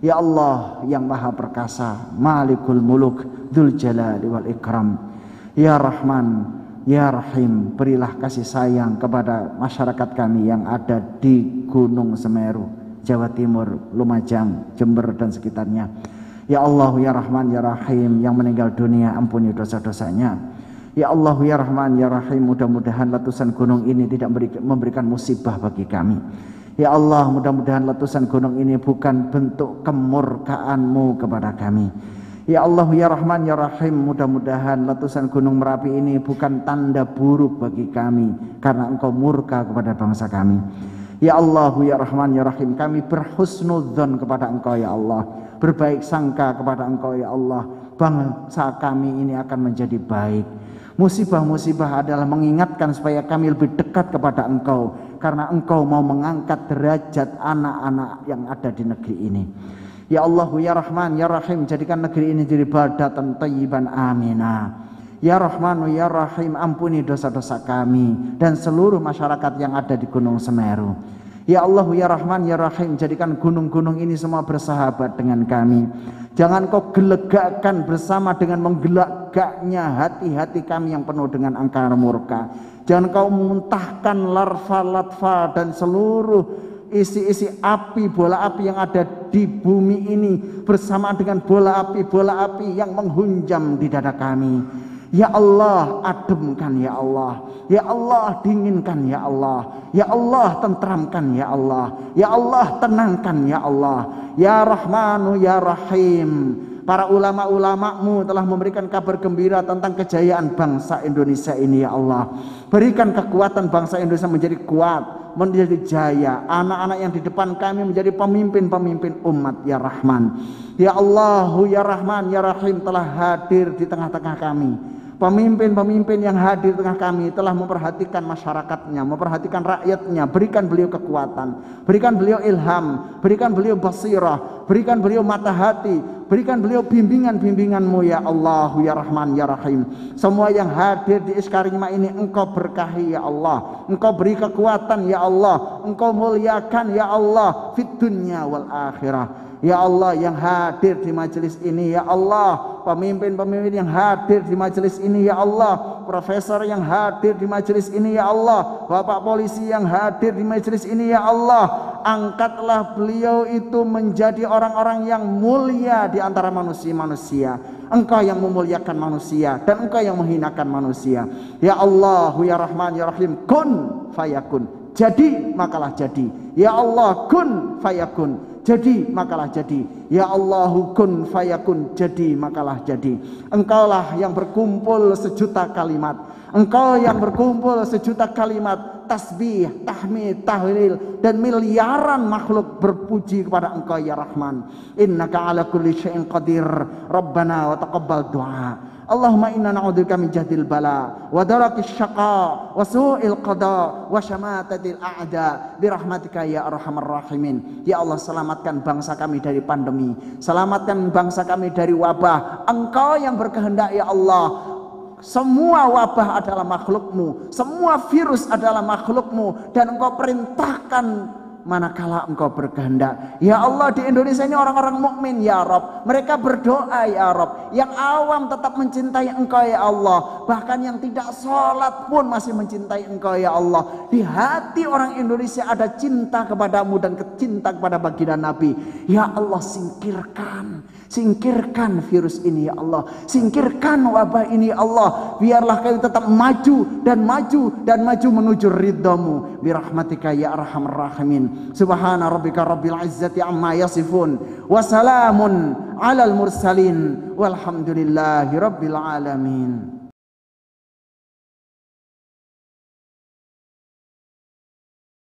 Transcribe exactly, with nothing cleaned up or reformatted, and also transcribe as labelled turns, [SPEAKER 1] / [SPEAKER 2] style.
[SPEAKER 1] Ya Allah yang maha perkasa, Malikul Muluk, Dzul Jalali wal Ikram. Ya Rahman, Ya Rahim, berilah kasih sayang kepada masyarakat kami yang ada di Gunung Semeru, Jawa Timur, Lumajang, Jember dan sekitarnya. Ya Allah, Ya Rahman, Ya Rahim, yang meninggal dunia ampuni dosa-dosanya. Ya Allah, Ya Rahman, Ya Rahim, mudah-mudahan letusan gunung ini tidak memberikan musibah bagi kami. Ya Allah, mudah-mudahan letusan gunung ini bukan bentuk kemurkaan-Mu kepada kami. Ya Allah, Ya Rahman, Ya Rahim, mudah-mudahan letusan gunung Merapi ini bukan tanda buruk bagi kami karena Engkau murka kepada bangsa kami. Ya Allah, Ya Rahman, Ya Rahim, kami berhusnudzon kepada Engkau ya Allah, berbaik sangka kepada Engkau ya Allah, bangsa kami ini akan menjadi baik. Musibah-musibah adalah mengingatkan supaya kami lebih dekat kepada Engkau, karena Engkau mau mengangkat derajat anak-anak yang ada di negeri ini. Ya Allah, Ya Rahman, Ya Rahim, jadikan negeri ini jadi baldatan thayyiban aminah. Ya Rahman, Ya Rahim, ampuni dosa-dosa kami dan seluruh masyarakat yang ada di Gunung Semeru. Ya Allah, Ya Rahman, Ya Rahim, jadikan gunung-gunung ini semua bersahabat dengan kami. Jangan Kau gelegakkan bersama dengan menggelagaknya hati-hati kami yang penuh dengan angkara murka. Jangan Kau muntahkan larva-larva dan seluruh isi-isi api, bola api yang ada di bumi ini bersama dengan bola api-bola api yang menghunjam di dada kami. Ya Allah, ademkan ya Allah. Ya Allah, dinginkan ya Allah. Ya Allah, tentramkan ya Allah. Ya Allah, tenangkan ya Allah. Ya Rahmanu ya Rahim, para ulama-ulama-Mu telah memberikan kabar gembira tentang kejayaan bangsa Indonesia ini ya Allah. Berikan kekuatan bangsa Indonesia menjadi kuat, menjadi jaya. Anak-anak yang di depan kami menjadi pemimpin-pemimpin umat ya Rahman. Ya Allah, Ya Rahman, Ya Rahim telah hadir di tengah-tengah kami. Pemimpin-pemimpin yang hadir di tengah kami telah memperhatikan masyarakatnya, memperhatikan rakyatnya. Berikan beliau kekuatan, berikan beliau ilham, berikan beliau basirah, berikan beliau mata hati, berikan beliau bimbingan-bimbingan-Mu ya Allah, Ya Rahman, Ya Rahim. Semua yang hadir di Iskarima ini Engkau berkahi ya Allah, Engkau beri kekuatan ya Allah, Engkau muliakan ya Allah fid dunya wal akhirah. Ya Allah, yang hadir di majelis ini ya Allah, pemimpin-pemimpin yang hadir di majelis ini ya Allah, profesor yang hadir di majelis ini ya Allah, bapak polisi yang hadir di majelis ini ya Allah, angkatlah beliau itu menjadi orang-orang yang mulia di antara manusia-manusia. Engkau yang memuliakan manusia dan Engkau yang menghinakan manusia. Ya Allah, Ya Rahman, Ya Rahim, kun fayakun, jadi makalah jadi. Ya Allah, kun fayakun, jadi makalah jadi. Ya Allahu kun fayakun, jadi makalah jadi. Engkaulah yang berkumpul sejuta kalimat, Engkau yang berkumpul sejuta kalimat tasbih, tahmid, tahlil dan miliaran makhluk berpuji kepada Engkau ya Rahman. Innaka ala kulli syai'in qadir. Rabbana wa taqabbal du'a. Allahumma inna na'udzubika min jahdil bala wa darakis syaqa wa su'il qada wa syamatatil a'da bi rahmatika ya arhamar rahimin. Ya Allah, selamatkan bangsa kami dari pandemi, selamatkan bangsa kami dari wabah. Engkau yang berkehendak ya Allah. Semua wabah adalah makhluk-Mu, semua virus adalah makhluk-Mu, dan Engkau perintahkan manakala Engkau berkehendak. Ya Allah, di Indonesia ini orang-orang mukmin ya Rabb, mereka berdoa ya Rabb. Yang awam tetap mencintai Engkau ya Allah, bahkan yang tidak sholat pun masih mencintai Engkau ya Allah. Di hati orang Indonesia ada cinta kepadamu dan cinta kepada baginda Nabi. Ya Allah, singkirkan Singkirkan virus ini ya Allah, singkirkan wabah ini ya Allah. Biarlah kami tetap maju dan maju dan maju menuju ridhamu birahmatika ya arhamar rahimin. Subhana rabbika rabbil izzati amma yasifun, wa salamun alal mursalin, walhamdulillahi rabbil alamin.